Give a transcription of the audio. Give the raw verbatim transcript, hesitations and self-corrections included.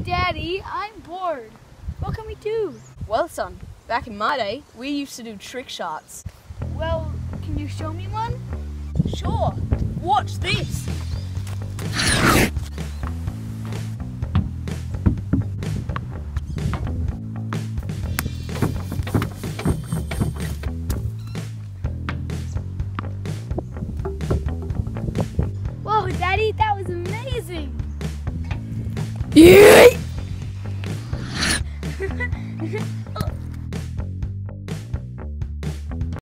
Daddy, I'm bored. What can we do? Well, son, back in my day, we used to do trick shots. Well, can you show me one? Sure. Watch this. Whoa, Daddy, that was amazing. Yeet!